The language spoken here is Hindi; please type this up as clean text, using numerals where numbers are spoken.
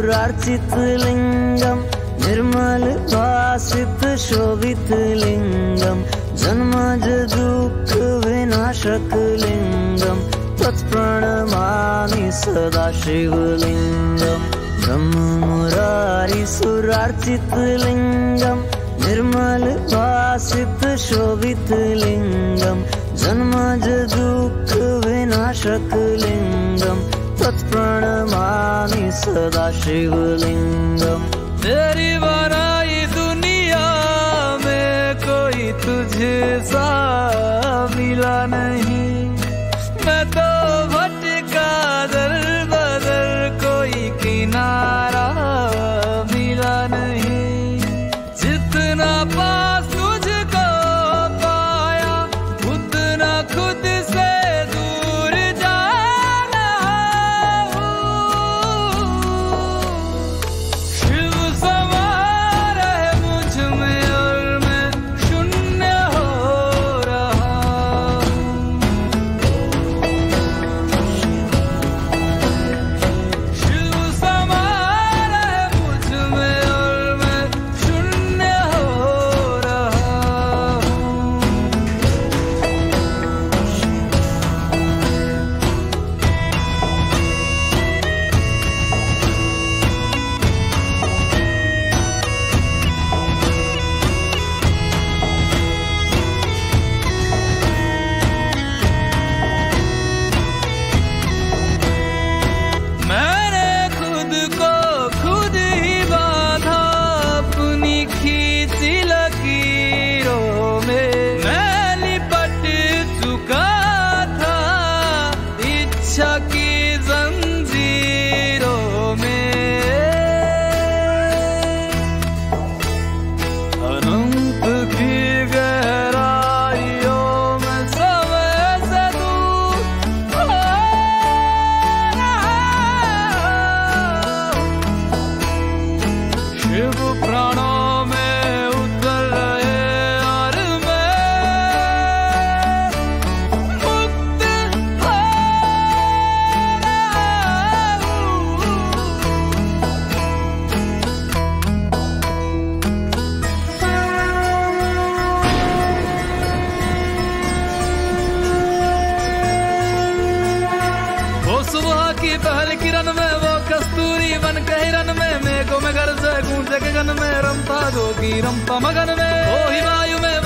सुरार्चित लिंगम निर्मल भासित शोभित लिंगम जन्मज दुःख विनाशक लिंगम तत्प्रणमामि सदा शिवलिंगम ब्रह्म मुरारी सुरार्चित लिंगम निर्मल भासित शोभित लिंगम जन्मज दुःख विनाशक लिंगम तत्प्रणमामि सदा शिवलिंगम। तेरी बनाई दुनिया में कोई तुझे सा मिला नहीं, मैं तो भटका दर बदर कोई किनारा मिला नहीं। जितना पास तुझको पाया उतना खुद से दूर जाना। शिव समा रहे मुझ में और मैं शून्य हो रहा हूँ। शिव समा रहे मुझ में और मैं शून्य हो रहा हूँ। मैंने खुद को खुद ही बांधा अपनी खींची लकीरों में। मैं लिपट चुका था इच्छा की जंजीरों में। अनंत की गहराइयों में समय से दूर हो रहा हूँ। शिव प्राणों में उतर रहे और मैं मुक्त हो रहा हूँ। वो सुबह की पहली किरण में वो कस्तूरी बन के हिरन में मेघों में गरजे गूंजे गगन में रमता जोगी रमता मगन में। वो हिमायु में